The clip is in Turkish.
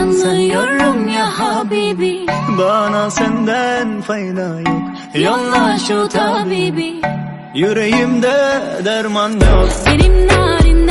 anlıyorum ya Habibi. Bana senden fayda yok, Yolla şu tabibi. yüreğimde derman yok. Benim narim